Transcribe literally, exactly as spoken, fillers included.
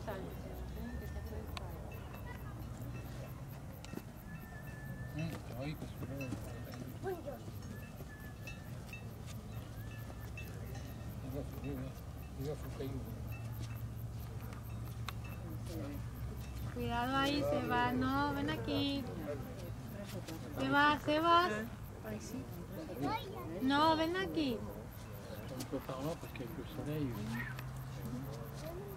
sale. Ay, pues Cuidado ahí, Sebas. No, ven aquí. Sebas, Sebas. No, ven aquí. On peut par là parce qu'avec le soleil.